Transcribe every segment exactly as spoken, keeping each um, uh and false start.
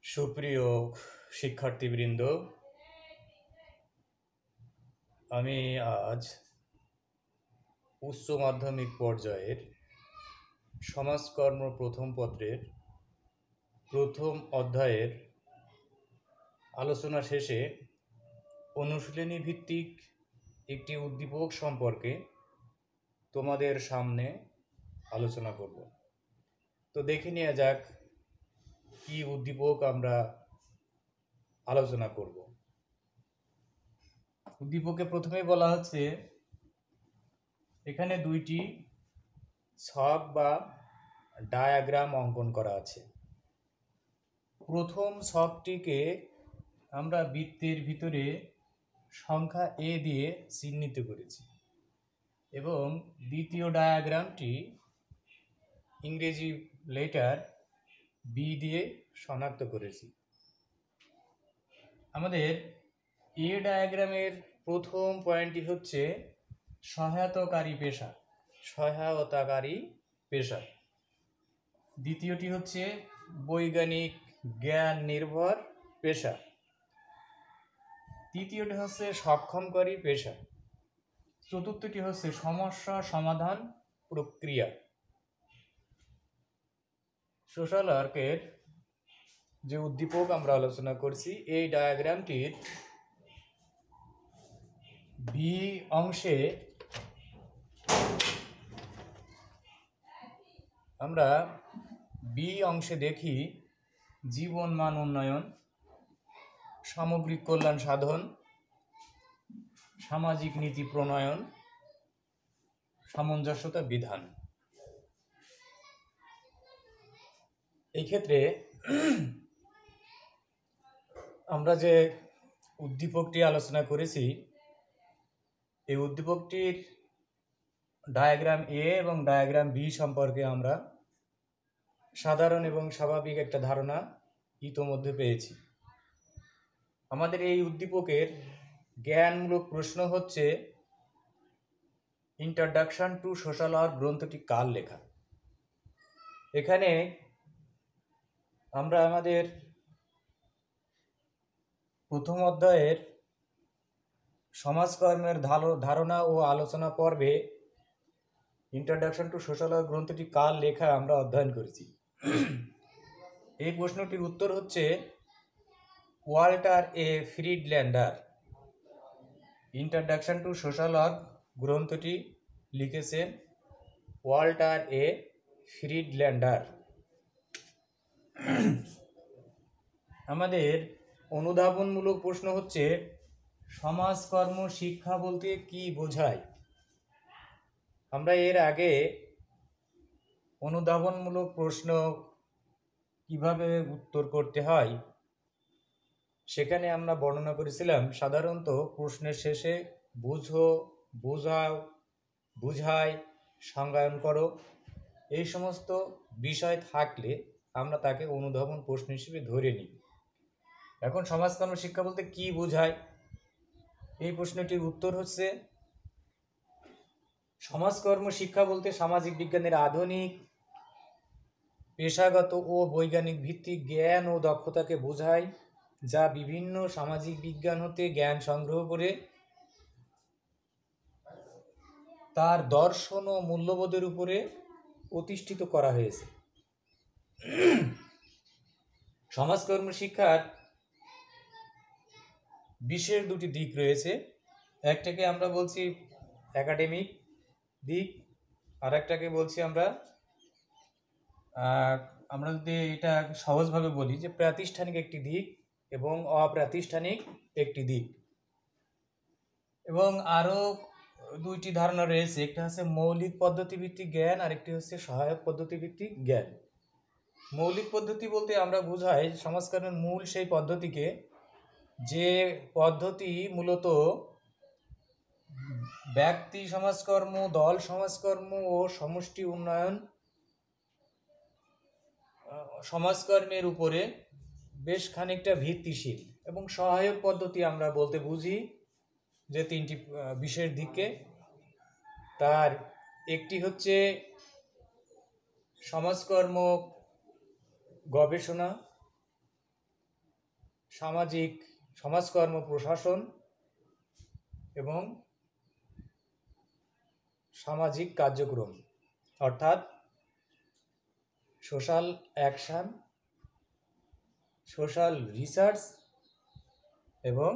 সুপ্রিয় শিক্ষার্থীবৃন্দ, আমি আজ উচ্চ মাধ্যমিক পর্যায়ের সমাজকর্ম প্রথম পত্রের প্রথম অধ্যায়ের আলোচনা শেষে অনুশীলনী ভিত্তিক একটি উদ্দীপক সম্পর্কে তোমাদের সামনে আলোচনা করব। তো দেখে নেওয়া যাক কি উদ্দীপক আমরা আলোচনা করব। উদ্দীপকে প্রথমে বলা হচ্ছে, এখানে দুইটি ছক বা ডায়াগ্রাম অঙ্কন করা আছে। প্রথম ছকটিকে আমরা বৃত্তের ভিতরে সংখ্যা এ দিয়ে চিহ্নিত করেছি এবং দ্বিতীয় ডায়াগ্রামটি ইংরেজি লেটার বি দিয়ে শনাক্ত করেছি। আমাদের এ ডায়াগ্রামের প্রথম পয়েন্টটি হচ্ছে সহায়তাকারী পেশা সহায়তাকারী পেশা দ্বিতীয়টি হচ্ছে বৈজ্ঞানিক জ্ঞান নির্ভর পেশা, তৃতীয়টি হচ্ছে সক্ষমকারী পেশা, চতুর্থটি হচ্ছে সমস্যা সমাধান প্রক্রিয়া। সোশ্যাল ওয়ার্কের যে উদ্দীপক আমরা আলোচনা করছি, এই ডায়াগ্রামটির বি অংশে আমরা বি অংশে দেখি জীবন মান উন্নয়ন, সামগ্রিক কল্যাণ সাধন, সামাজিক নীতি প্রণয়ন, সামঞ্জস্যতা বিধান। এই ক্ষেত্রে আমরা যে উদ্দীপকটি আলোচনা করেছি, এই উদ্দীপকটির ডায়াগ্রাম এ এবং ডায়াগ্রাম বি সম্পর্কে আমরা সাধারণ এবং স্বাভাবিক একটা ধারণা ইতোমধ্যে পেয়েছি। আমাদের এই উদ্দীপকের জ্ঞানমূলক প্রশ্ন হচ্ছে, ইন্ট্রোডাকশন টু সোশ্যাল ওয়ার্ক গ্রন্থটি কার লেখা। এখানে আমরা আমাদের প্রথম অধ্যায়ের সমাজকর্মের ধারণা ও আলোচনা পর্বে ইন্ট্রোডাকশন টু সোশ্যাল ওয়ার্ক গ্রন্থটি কার লেখা আমরা অধ্যয়ন করেছি। এই প্রশ্নটির উত্তর হচ্ছে Walter A Friedlander. Introduction to social work গ্রন্থটি লিখেছেন ওয়াল্টার এ ফ্রিডল্যান্ডার। আমাদের অনুধাবনমূলক প্রশ্ন হচ্ছে, সমাজকর্ম শিক্ষা বলতে কি বোঝায়। আমরা এর আগে অনুধাবনমূলক প্রশ্ন কিভাবে উত্তর করতে হয় সেখানে আমরা বর্ণনা করেছিলাম, সাধারণত প্রশ্নের শেষে বুঝো, বোঝাও, বুঝায়, সংজ্ঞায়ন করো, এই সমস্ত বিষয় থাকলে আমরা তাকে অনুধাবন প্রশ্ন হিসেবে ধরে নিই। এখন সমাজকর্ম শিক্ষা বলতে কি বোঝায়, এই প্রশ্নটির উত্তর হচ্ছে, সমাজকর্ম শিক্ষা বলতে সামাজিক বিজ্ঞানের আধুনিক পেশাগত ও বৈজ্ঞানিক ভিত্তিক জ্ঞান ও দক্ষতাকে বোঝায়, যা বিভিন্ন সামাজিক বিজ্ঞান হতে জ্ঞান সংগ্রহ করে তার দর্শন ও মূল্যবোধের উপরে প্রতিষ্ঠিত করা হয়েছে। সমাজকর্ম শিক্ষার বিশেষ দুটি দিক রয়েছে। একটাকে আমরা বলছি একাডেমিক দিক, আর একটাকে বলছি আমরা আমরা যদি এটা সহজভাবে বলি যে প্রাতিষ্ঠানিক একটি দিক এবং অপ্রাতিষ্ঠানিক একটি দিক। এবং আরও দুইটি ধারণা রয়েছে, একটা হচ্ছে মৌলিক পদ্ধতিভিত্তিক জ্ঞান আর একটি হচ্ছে সহায়ক পদ্ধতিভিত্তিক জ্ঞান। মৌলিক পদ্ধতি বলতে আমরা বোঝাই সমাজকর্মের মূল সেই পদ্ধতিকে, যে পদ্ধতি মূলত ব্যক্তি সমাজকর্ম, দল সমাজকর্ম ও সমষ্টি উন্নয়ন সমাজকর্মের উপরে বেশ খানিকটা ভিত্তিশীল। এবং সহায়ক পদ্ধতি আমরা বলতে বুঝি যে তিনটি বিশেষ দিকে, তার একটি হচ্ছে সমাজকর্ম গবেষণা, সামাজিক সমাজকর্ম প্রশাসন এবং সামাজিক কার্যক্রম, অর্থাৎ সোশ্যাল অ্যাকশন, সোশ্যাল রিসার্চ এবং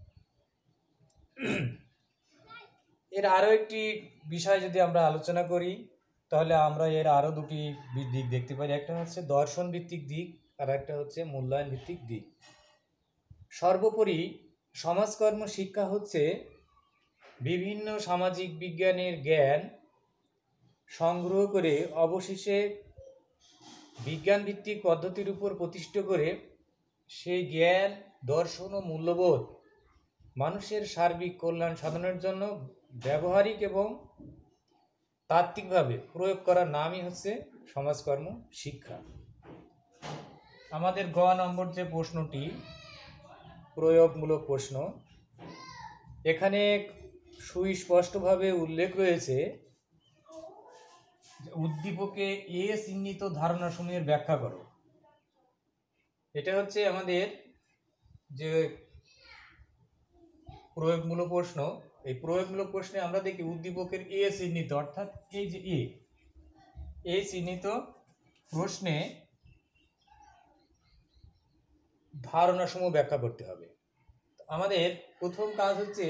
এর আরও একটি বিষয় যদি আমরা আলোচনা করি তাহলে আমরা এর আরও দুটি দিক দেখতে পারি। একটা হচ্ছে দর্শন ভিত্তিক দিক আর একটা হচ্ছে মূল্যায়ন ভিত্তিক দিক। সর্বোপরি সমাজকর্ম শিক্ষা হচ্ছে বিভিন্ন সামাজিক বিজ্ঞানের জ্ঞান সংগ্রহ করে অবশেষে বিজ্ঞান ভিত্তিক পদ্ধতির উপর প্রতিষ্ঠিত করে সেই জ্ঞান, দর্শন ও মূল্যবোধ মানুষের সার্বিক কল্যাণ সাধনের জন্য ব্যবহারিক এবং তাত্ত্বিকভাবে প্রয়োগ করার নামই হচ্ছে সমাজকর্ম শিক্ষা। আমাদের গ নম্বর যে প্রশ্নটি প্রয়োগমূলক প্রশ্ন, এখানে সুস্পষ্টভাবে উল্লেখ রয়েছে উদ্দীপকে এ চিহ্নিত ধারণাসমূহের ব্যাখ্যা করো। এটা হচ্ছে আমাদের যে প্রয়োগমূলক প্রশ্ন। এই প্রয়োগমূলক প্রশ্নে আমরা দেখি উদ্দীপকের এ চিহ্নিত, অর্থাৎ এই যে এ এই চিহ্নিত প্রশ্নে ধারণাসমূহ ব্যাখ্যা করতে হবে। আমাদের প্রথম কাজ হচ্ছে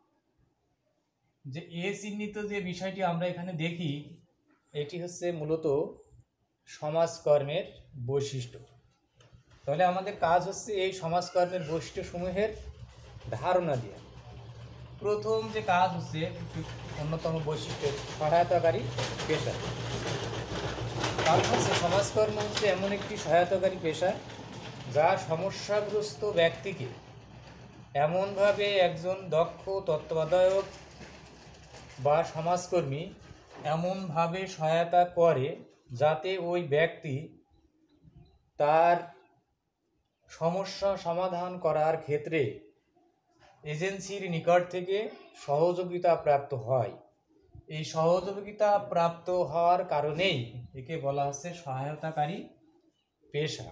যে এ চিহ্নিত যে বিষয়টি আমরা এখানে দেখি, এটি হচ্ছে মূলত সমাজকর্মের বৈশিষ্ট্য। তাহলে আমাদের কাজ হচ্ছে এই সমাজকর্মের বৈশিষ্ট্যসমূহের ধারণা দেওয়া। প্রথম যে কাজ হচ্ছে অন্যতম বৈশিষ্ট্য সহায়তাকারী পেশা। কারণ হচ্ছে সমাজকর্ম হচ্ছে এমন একটি সহায়তাকারী পেশা যা সমস্যাগ্রস্ত ব্যক্তিকে এমনভাবে একজন দক্ষ তত্ত্বাবধায়ক বা সমাজকর্মী এমনভাবে সহায়তা করে যাতে ওই ব্যক্তি তার সমস্যা সমাধান করার ক্ষেত্রে এজেন্সির নিকট থেকে সহযোগিতা প্রাপ্ত হয়। এই সহযোগিতা প্রাপ্ত হওয়ার কারণেই একে বলা হচ্ছে সহায়তাকারী পেশা।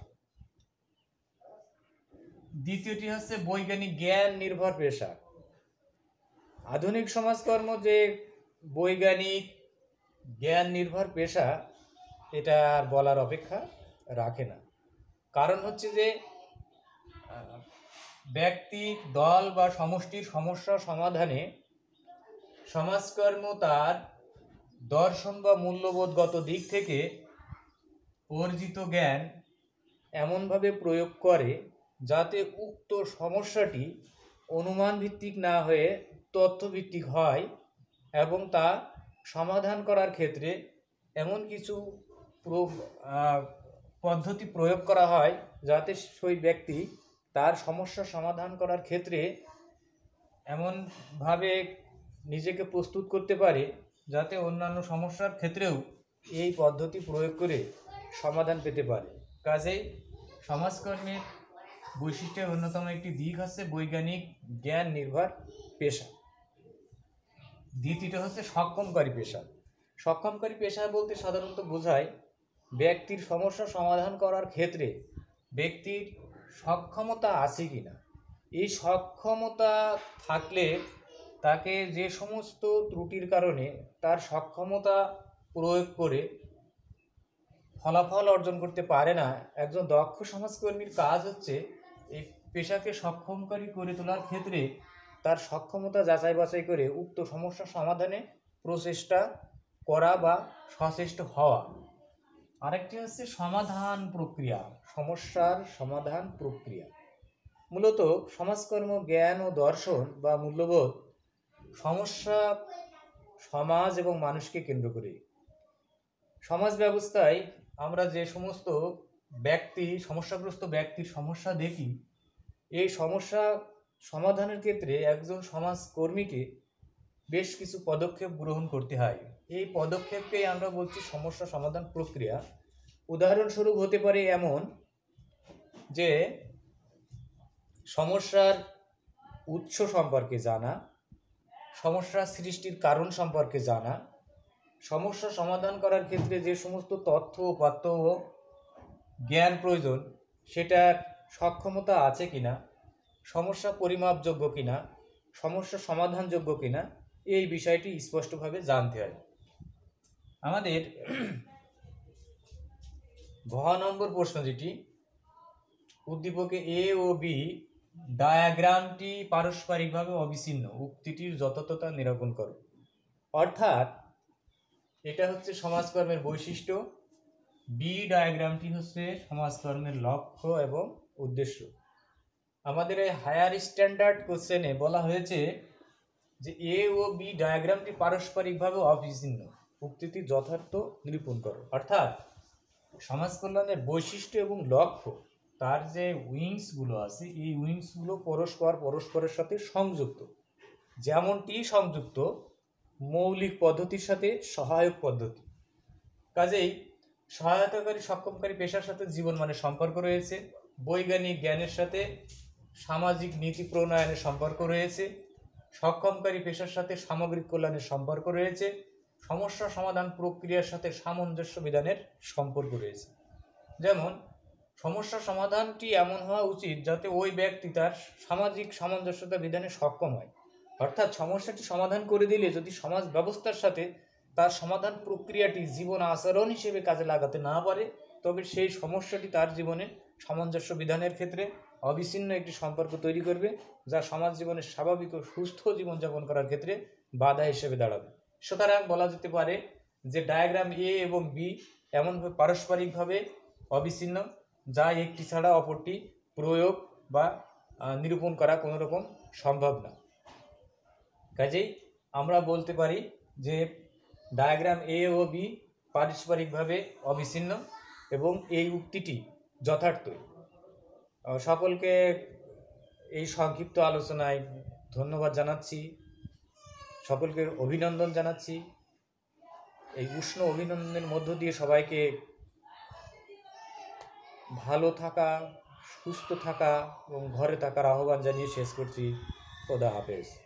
দ্বিতীয়টি হচ্ছে বৈজ্ঞানিক জ্ঞান নির্ভর পেশা। আধুনিক সমাজকর্ম যে বৈজ্ঞানিক জ্ঞান নির্ভর পেশা, এটা আর বলার অপেক্ষা রাখে না। কারণ হচ্ছে যে ব্যক্তি, দল বা সমষ্টির সমস্যা সমাধানে সমাজকর্ম তার দর্শন বা মূল্যবোধগত দিক থেকে অর্জিত জ্ঞান এমনভাবে প্রয়োগ করে যাতে উক্ত সমস্যাটি অনুমান ভিত্তিক না হয়ে তথ্যভিত্তিক হয় এবং তা সমাধান করার ক্ষেত্রে এমন কিছু পদ্ধতি প্রয়োগ করা হয় যাতে সেই ব্যক্তি তার সমস্যা সমাধান করার ক্ষেত্রে এমনভাবে নিজেকে প্রস্তুত করতে পারে যাতে অন্যান্য সমস্যার ক্ষেত্রেও এই পদ্ধতি প্রয়োগ করে সমাধান পেতে পারে। কাজেই সমাজকর্মের বৈশিষ্ট্যের অন্যতম একটি দিক হচ্ছে বৈজ্ঞানিক জ্ঞান নির্ভর পেশা। দ্বিতীয়টা হচ্ছে সক্ষমকারী পেশা। সক্ষমকারী পেশা বলতে সাধারণত বোঝায় ব্যক্তির সমস্যা সমাধান করার ক্ষেত্রে ব্যক্তির সক্ষমতা আছে কিনা। এই সক্ষমতা থাকলে তাকে যে সমস্ত ত্রুটির কারণে তার সক্ষমতা প্রয়োগ করে ফলাফল অর্জন করতে পারে না, একজন দক্ষ সমাজকর্মীর কাজ হচ্ছে এই পেশাকে সক্ষমকারী করে তোলার ক্ষেত্রে তার সক্ষমতা যাচাই বাছাই করে উক্ত সমস্যা সমাধানে প্রচেষ্টা করা বা সচেষ্ট হওয়া। আরেকটি হচ্ছে সমাধান প্রক্রিয়া, সমস্যার সমাধান প্রক্রিয়া। মূলত সমাজকর্ম জ্ঞান ও দর্শন বা মূল্যবোধ সমস্যা, সমাজ এবং মানুষকে কেন্দ্র করে। সমাজ ব্যবস্থায় আমরা যে সমস্ত ব্যক্তি, সমস্যাগ্রস্ত ব্যক্তির সমস্যা দেখি, এই সমস্যা সমাধানের ক্ষেত্রে একজন সমাজকর্মীকে বেশ কিছু পদক্ষেপ গ্রহণ করতে হয়। এই পদক্ষেপকেই আমরা বলছি সমস্যা সমাধান প্রক্রিয়া। উদাহরণস্বরূপ হতে পারে এমন যে সমস্যার উৎস সম্পর্কে জানা, সমস্যা সৃষ্টির কারণ সম্পর্কে জানা, সমস্যা সমাধান করার ক্ষেত্রে যে সমস্ত তথ্য উপাত্ত ও জ্ঞান প্রয়োজন সেটার সক্ষমতা আছে কিনা, সমস্যা পরিমাপযোগ্য কিনা, সমস্যা সমাধানযোগ্য কিনা, এই বিষয়টি স্পষ্টভাবে জানতে হয়। আমাদের ঘ নম্বর প্রশ্ন যেটি, উদ্দীপকে এ ও বি ডায়াগ্রামটি পারস্পরিকভাবে অবিচ্ছিন্ন, উক্তিটির যথার্থতা নিরূপণ করো। অর্থাৎ এটা হচ্ছে সমাজকর্মের বৈশিষ্ট্য, বি ডায়াগ্রামটি হচ্ছে সমাজকর্মের লক্ষ্য এবং উদ্দেশ্য। আমাদের এই হায়ার স্ট্যান্ডার্ড কোশ্চেনে বলা হয়েছে যে এ ও বি ডায়াগ্রামটি পারস্পরিকভাবে অবিচ্ছিন্ন, উক্তিটি যথার্থ নিরূপণ করো। অর্থাৎ সমাজ কল্যাণের বৈশিষ্ট্য এবং লক্ষ্য, তার যে উইংসগুলো আছে, এই উইংসগুলো পরস্পর পরস্পরের সাথে সংযুক্ত। যেমনটি সংযুক্ত মৌলিক পদ্ধতির সাথে সহায়ক পদ্ধতি। কাজেই সহায়তাকারী সক্ষমকারী পেশার সাথে জীবনমানের সম্পর্ক রয়েছে, বৈজ্ঞানিক জ্ঞানের সাথে সামাজিক নীতি প্রণয়নের সম্পর্ক রয়েছে, সক্ষমকারী পেশার সাথে সামগ্রিক কল্যাণের সম্পর্ক রয়েছে, সমস্যা সমাধান প্রক্রিয়ার সাথে সামঞ্জস্য বিধানের সম্পর্ক রয়েছে। যেমন সমস্যা সমাধানটি এমন হওয়া উচিত যাতে ওই ব্যক্তি তার সামাজিক সামঞ্জস্যতা বিধানে সক্ষম হয়। অর্থাৎ সমস্যাটি সমাধান করে দিলে যদি সমাজ ব্যবস্থার সাথে তার সমাধান প্রক্রিয়াটি জীবন আচরণ হিসেবে কাজে লাগাতে না পারে, তবে সেই সমস্যাটি তার জীবনে সামঞ্জস্য বিধানের ক্ষেত্রে অবিচ্ছিন্ন একটি সম্পর্ক তৈরি করবে, যা সমাজ জীবনের স্বাভাবিক ও সুস্থ জীবনযাপন করার ক্ষেত্রে বাধা হিসেবে দাঁড়াবে। সুতরাং বলা যেতে পারে যে ডায়াগ্রাম এ এবং বি এমনভাবে পারস্পরিকভাবে অবিচ্ছিন্ন, যা একটি ছাড়া অপরটি প্রয়োগ বা নিরূপণ করা কোনো রকম সম্ভব না। কাজেই আমরা বলতে পারি যে ডায়াগ্রাম এ ও বি পারস্পরিকভাবে অবিচ্ছিন্ন এবং এই উক্তিটি যথার্থই। সকলকে এই সংক্ষিপ্ত আলোচনায় ধন্যবাদ জানাচ্ছি, সকলকে অভিনন্দন জানাচ্ছি। এই উষ্ণ অভিনন্দনের মধ্য দিয়ে সবাইকে ভালো থাকা, সুস্থ থাকা এবং ঘরে থাকার আহ্বান জানিয়ে শেষ করছি। খোদা হাফেজ।